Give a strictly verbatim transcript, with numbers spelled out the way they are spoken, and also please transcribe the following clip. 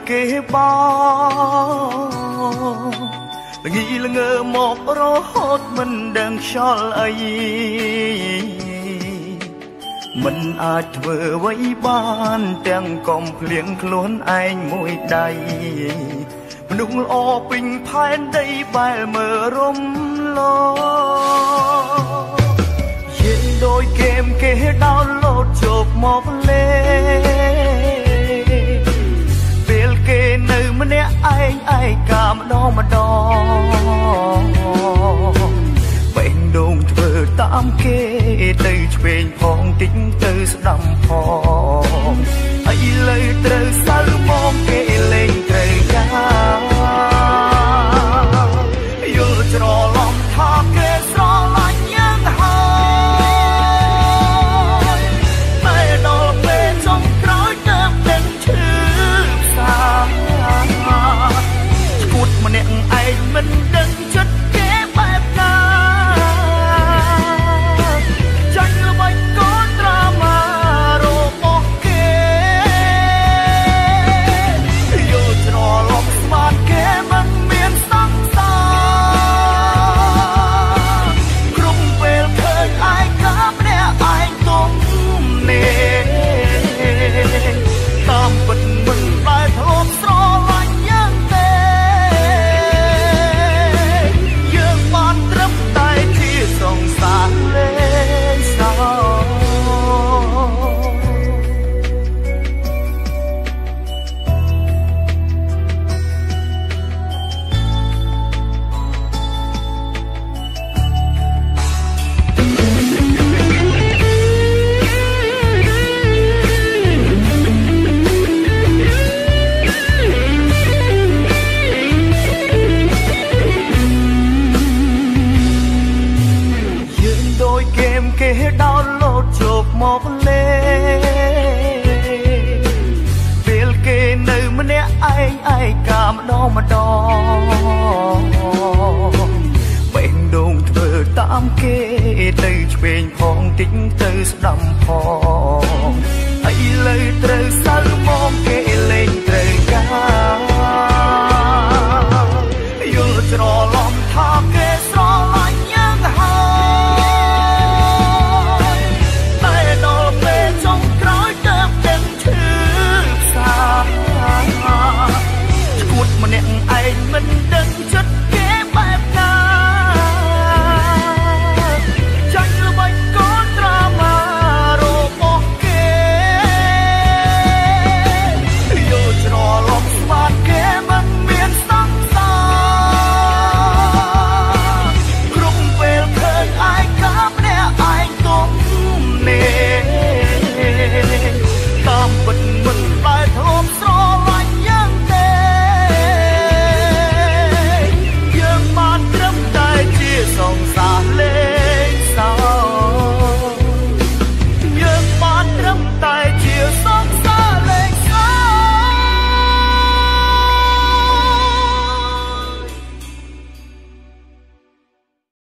គេបងល្ងីល្ងើមករហូតមិនដឹងខ្យល់អីមិនអាចធ្វើអ្វីបានទាំងកុំភ្លៀងខ្លួនឯងមួយដៃមនុស្សល្អពេញផែនដីបែលមើលរំលោយើងដូចហ្គេមគេដោនឡូតជោគមកលេពេលគេនៅម្នាក់ឯងឯកាម្ដងម្ដងបែងដងធ្វើតាមគេទៅឆ្វេងផងតិចទៅស្ដាំផងឥឡូវត្រូវសៅមកគេលេងត្រូវយ៉ាងយល់ច្រឡំថាគេស្រឡាញ់យ៉ាងហើយតែដល់ពេលចុងក្រោយទៅដឹងឈឺផ្សាឈួតម្នាក់ឯងមិនដឹងចិត្តគេបែបណាចាញ់ល្បិចកូនត្រាម៉ារបស់គេយល់ច្រឡំស្មានគេមិនមានសង្សារគ្រប់ពេលឃើញឯកាម្នាក់ឯងទុំនេះតាមពិតមិនដែលធ្លាប់ស្រឡាញ់យ៉ាងទេយើងបានត្រឹមតែជាសង្សារលេងសើគេដោនឡូតជោគមកលេពេលគេនៅម្នាក់ឯងឯកាម្ដងម្ដងបែងដងធ្វើតាមគេទៅឆ្វេងផងតិចទៅស្ដាំផងឥឡូវត្រូវសៅមកគេលេងត្រូវ